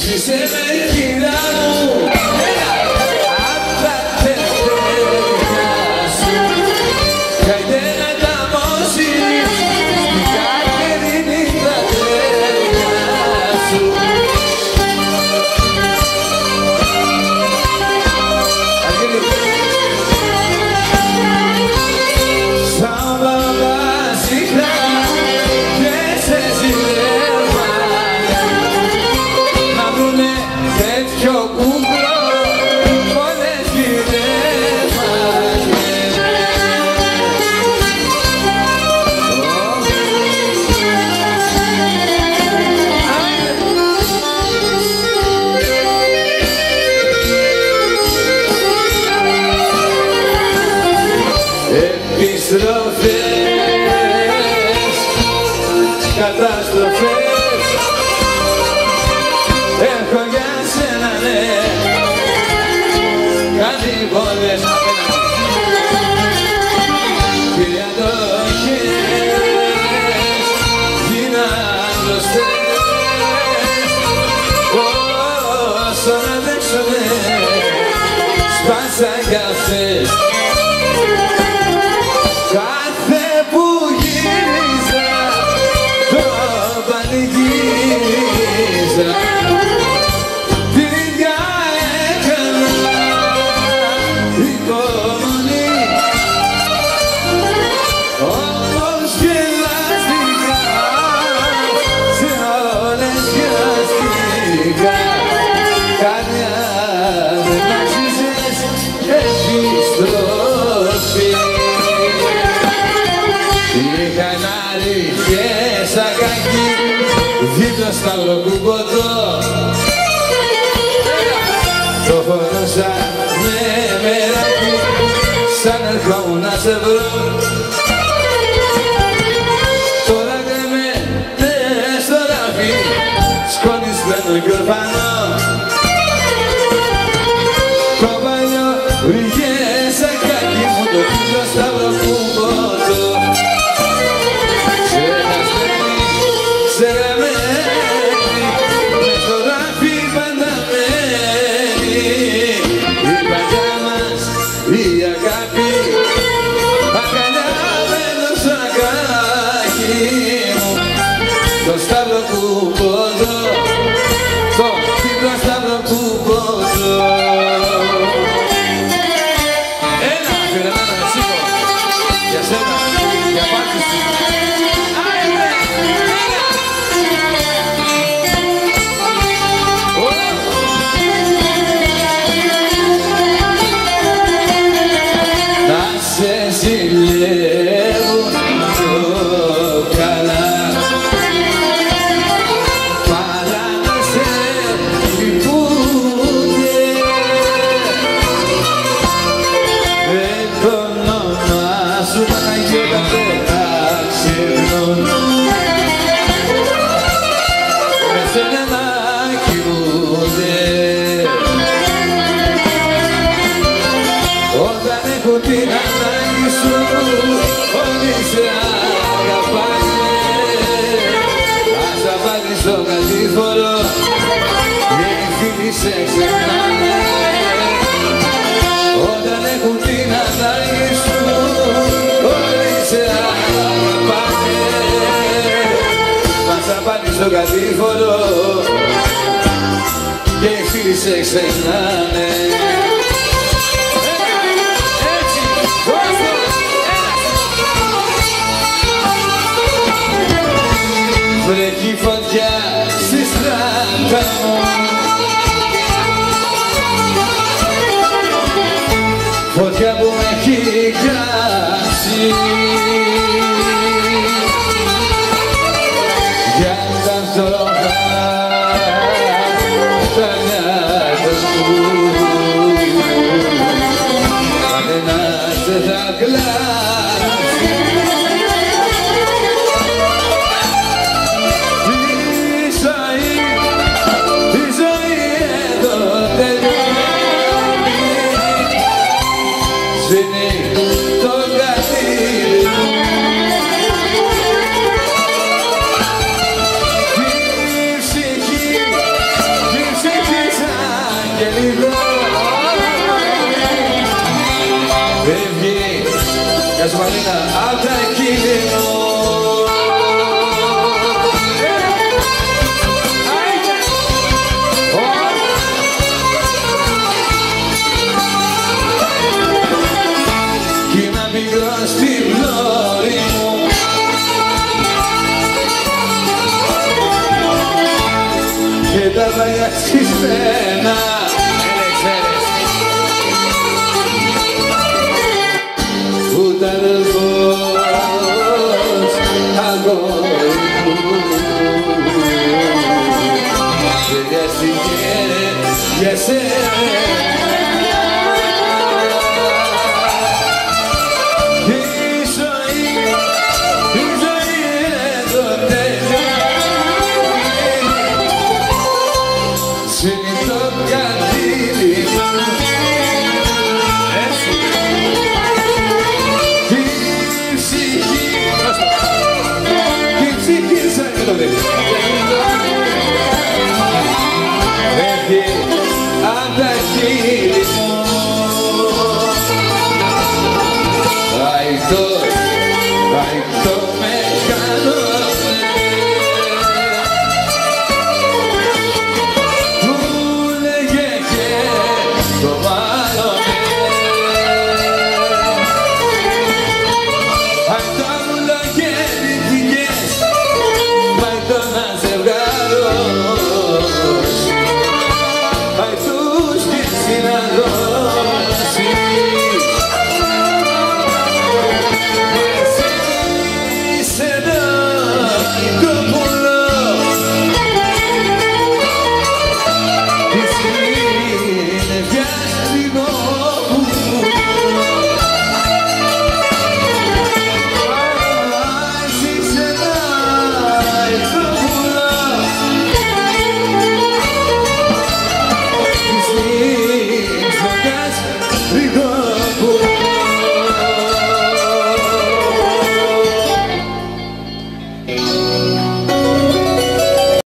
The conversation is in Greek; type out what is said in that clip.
Ζήσε με κυρία μου, απ' τα τευτέρια σου. Καημένε τα μόσι, η Κατερίνη τα τέρια σου. Σαν μπαμπάσιχα και σε ζηλεύανε να βρουνε τέτοιο κούκλο μόνες γυρεύανε. Επιστροφές, καταστροφές έχω για σένα, ναι, κάτι πόλες και αντοχές γίναν γνωστές. Όσο να αντέξω, ναι, σπάσα κι αυτές. Κάθε που γύριζα το πανηγύριζα, την ίδια έκανα υπομονή. Όμως γελάστηκα, σε όλες γελάστηκα. Καρδιά δεν άξιζες επιστροφή. Είχαν αλήθειες ακάκι δίπλα στα λοκουμποτό. Το φορούσα με μεράκι σαν ερχόμουν να σε βρω. Τώρα κρεμμένε στο ράφι σκονισμένο κι ορφανό. Το παλιό βρυγές ακάκι μου το δίπλα στα λοκουμποτό. Ξεγραμμένη, μες στο ράφι πανταμένη, η παλιά μας η αγάπη, αγκαλιαμένο στο ακάκι μου, το σταύρο που ποδώ, το δίπλα σταύρο που ποδώ. Ένα αφιερωμένο να σήκω, για σένα, για πάτη σου. Σε ζηλεύουν πιο καλά παρά να σε λυπούνται. Με το όνομα σου Παναγιώτα δεν θα ξεχνούν, με σένα να κοιμούνται. Όταν έχω την ανάγκη σου, όλοι σε αγαπάνε. Ας τα βάλεις στο κατήφορο και οι φίλοι σε ξεχνάνε. Όταν έχουν την ανάγκη σου, όλοι σε αγαπάνε. Ας τα βάλεις στο κατήφορο και οι φίλοι σε ξεχνάνε. Βρέχει φωτιά στη στράτα μου, φωτιά που με έχει κάψει. Για τα φτωχά τα νιάτα μου, κανένας δεν θα κλάσει. Η ζωή εδώ τελειώνει, σβήνει το κατήρι μου. σου Μαρίνα, απ' τα κίνητο. Κι να πηγαίνω στη πλώρη μου και τα παλιά σκισμένα που τα αδελφός αγόρι μου σχεδιάστηκε για σένα. Τη ψυχή